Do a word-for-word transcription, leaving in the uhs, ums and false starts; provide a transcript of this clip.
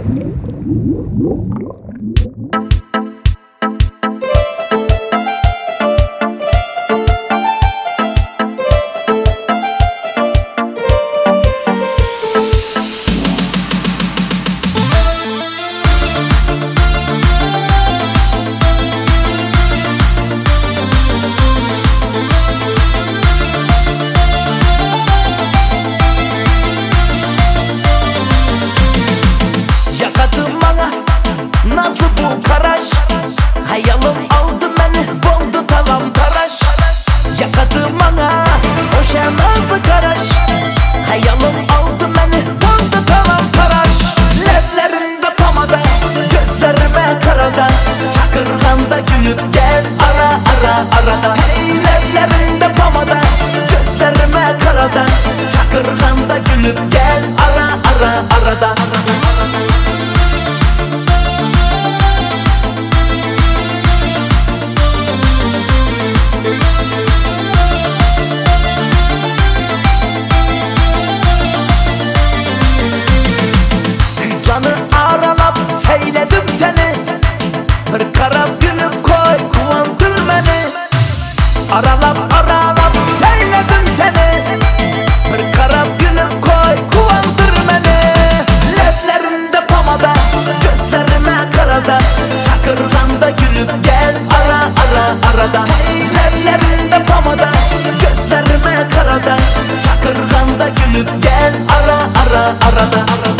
Hayalim aldı beni, buldu tavam taraş. Yakadı bana o şemazlı karaş. Hayalim aldı beni, buldu tavam taraş. Leplerimde pamada, gözlerime karada. Çakırganda gülüp gel ara ara arada. Hey, leplerimde pamada, gözlerime karada. Çakırganda gülüp gel ara ara arada. Aralap seyledim seni, bir kara gülüp koy kuvandır beni. Aralap aralap seyledim seni, bir kara gülüp koy kuvandır beni. Leplerimde pamada, gözlerime karada. Çakırganda gülüp gel ara ara arada. Hey, leplerimde pamada, gözlerime karada. Çakırganda gülüp gel ara ara arada.